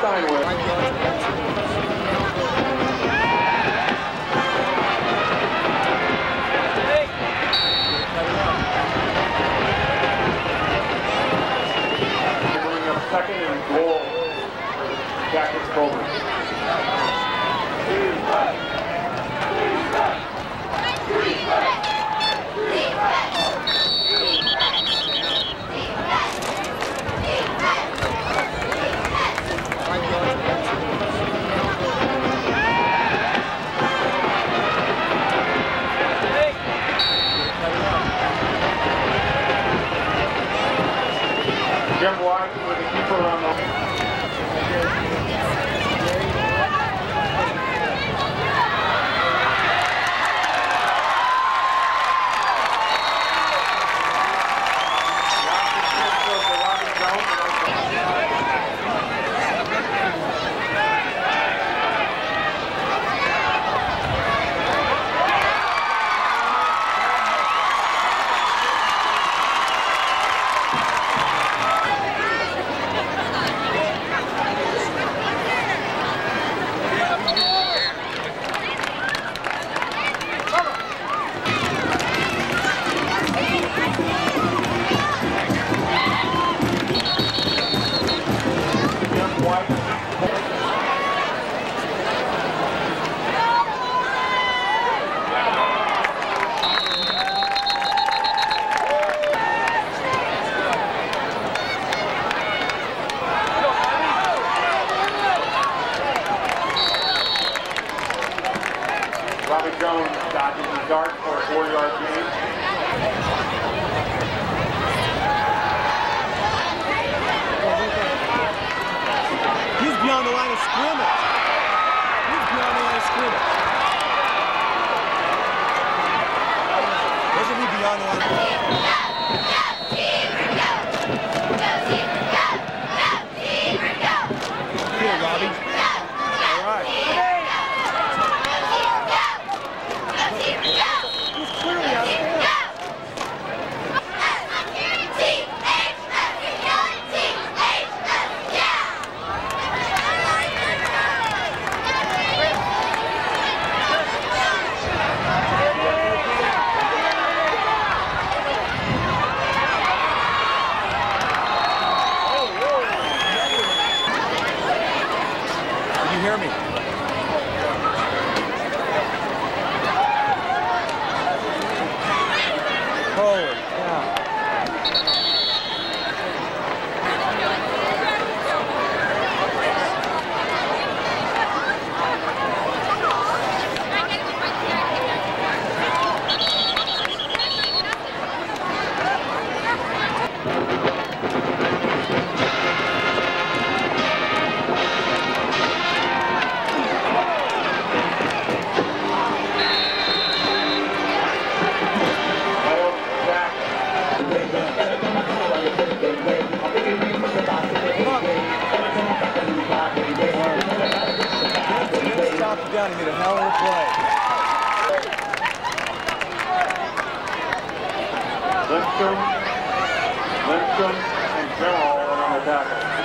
Steinway. Bringing up second and goal for the Cactus Cobras. Jim White with the keeper on the... Robbie Jones dodges the dart for a 4-yard gain. He's beyond the line of scrimmage. He's beyond the line of scrimmage. Wasn't he beyond the line of scrimmage? Here, Robbie. All right. He's clearly out of bounds. Hear me. Holy cow. Down and made a hell of a play. Lindstrom, and General are on the tackle.